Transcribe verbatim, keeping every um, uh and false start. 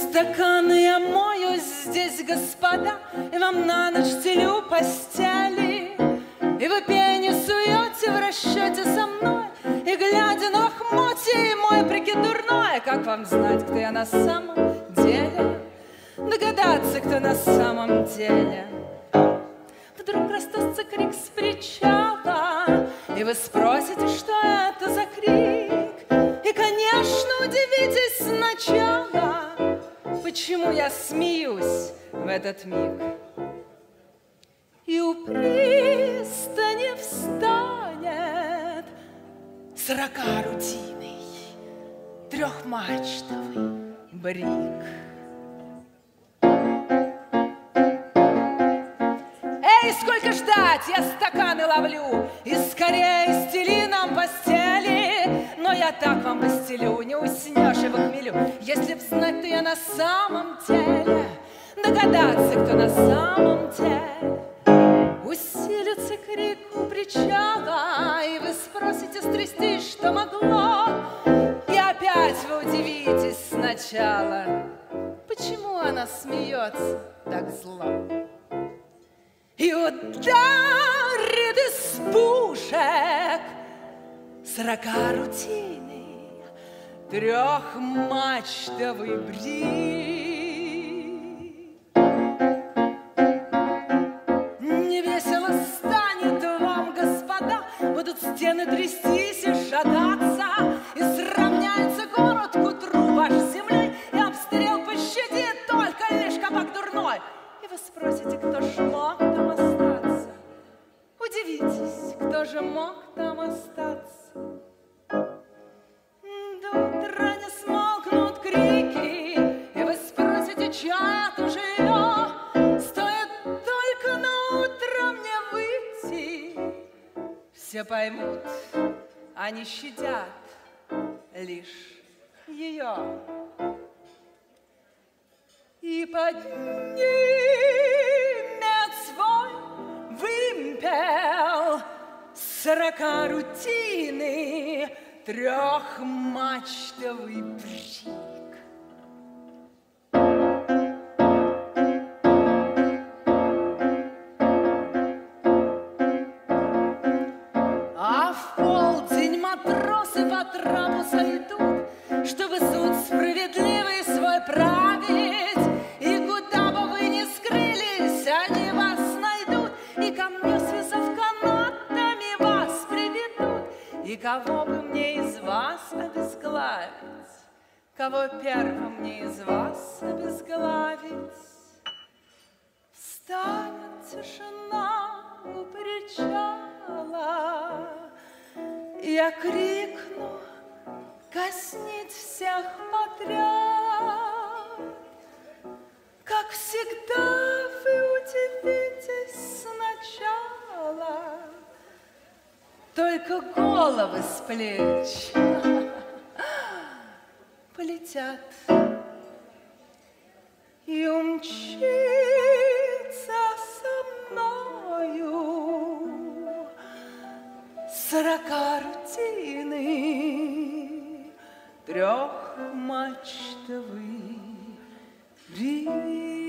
Стаканы я мою здесь, господа, и вам на ночь стелю постели. И вы пени суете в расчете со мной, и, глядя на лохмотья, и мой прикид дурной, как вам знать, кто я на самом деле? Догадаться, кто на самом деле? Вдруг раздастся крик с причала, и вы спросите, что это за крик. И, конечно, удивитесь сначала, почему я смеюсь в этот миг. И у пристани встанет сорокарудийный трехмачтовый брик. Эй, сколько ждать? Я стаканы ловлю, и скорее стели нам постели. Но я так вам постелю, не уснешь и в хмелю. Если б знать, то я на самом деле, догадаться, кто на самом деле. Усилится крик у причала, и вы спросите стрясти, что могло. И опять вы удивитесь сначала, почему она смеется так зло. И ударит из пушек сорокарудийный трехмачтовый брик. Невесело станет вам, господа, будут стены трястись и шататься, и сравняется город к утру ваш с землей, и обстрел пощадит только лишь кабак дурной. И вы спросите, кто ж мог там остаться? Удивитесь, кто же мог там остаться? До утра не смолкнут крики, и вы спросите, чья это жилье? Стоит только на утро мне выйти, все поймут, они щадят лишь ее. И поднимет свой вымпел сорокарудийный трехмачтовый брик. А в полдень матросы по трапу сойдут, чтобы суд справедливый свой править. И куда бы вы ни скрылись, они вас найдут, и ко мне, связав канатами, вас приведут. И кого бы мне из вас обезглавить, кого первым мне из вас обезглавить? Встанет тишина у причала, я крикну: казнить всех подряд. Как всегда вы удивитесь сначала, только головы с плеч полетят. И умчится со мною сорокарудийный трехмачтовый брик.